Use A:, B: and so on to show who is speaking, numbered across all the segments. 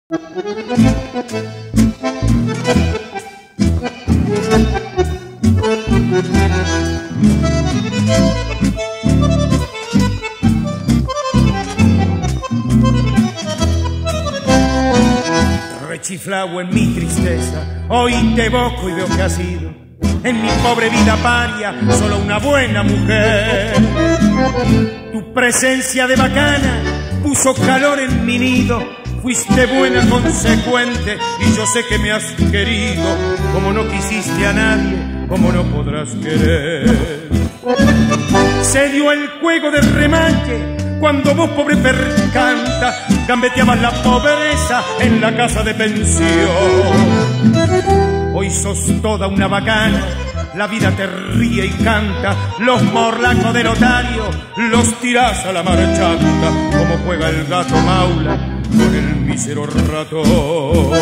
A: Rechiflao en mi tristeza, hoy te evoco y veo que has sido en mi pobre vida paria solo una buena mujer. Tu presencia de bacana puso calor en mi nido, fuiste buena, consecuente, y yo sé que me has querido. Como no quisiste a nadie, como no podrás querer. Se dio el juego de remache cuando vos, pobre percanta, gambeteabas la pobreza en la casa de pensión. Hoy sos toda una bacana, la vida te ríe y canta. Los morlacos del otario los tirás a la marchanta, como juega el gato maula con el mísero ratón.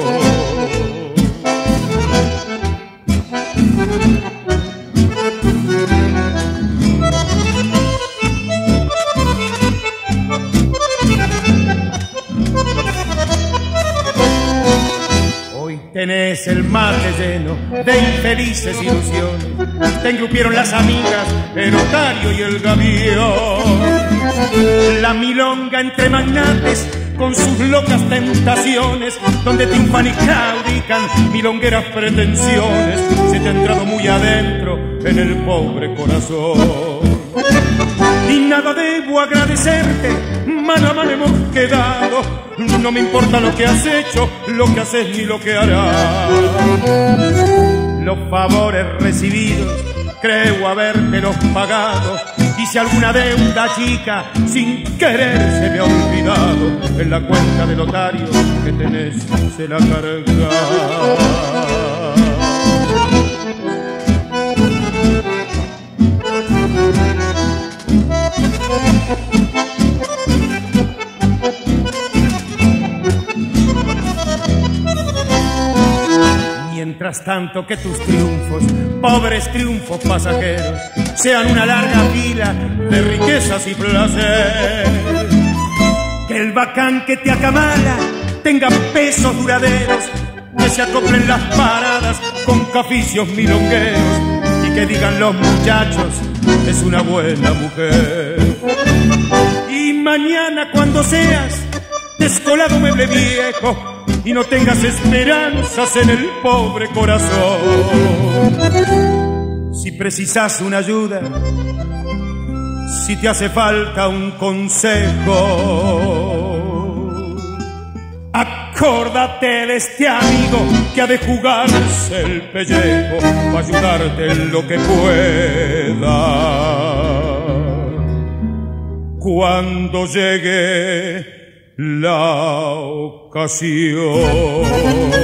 A: Tenés el mate lleno de infelices ilusiones. Te engrupieron las amigas, el otario y el gavión. La milonga entre magnates con sus locas tentaciones, donde triunfan y claudican milongueras pretensiones. Se te ha entrado muy adentro en el pobre corazón. Y nada debo agradecerte, mano a mano hemos quedado. No me importa lo que has hecho, lo que haces ni lo que harás. Los favores recibidos creo habértelos pagado, y si alguna deuda chica sin querer se me ha olvidado, en la cuenta del otario que tenés se la carga. Mientras tanto que tus triunfos, pobres triunfos pasajeros, sean una larga fila de riquezas y placer. Que el bacán que te acamala tenga pesos duraderos, que se acoplen las paradas con caficios milongueros, y que digan los muchachos, es una buena mujer. Y mañana cuando seas descolado mueble viejo y no tengas esperanzas en el pobre corazón, si precisas una ayuda, si te hace falta un consejo, acórdate de este amigo que ha de jugarse el pellejo para ayudarte en lo que pueda. Cuando llegue la ocasión.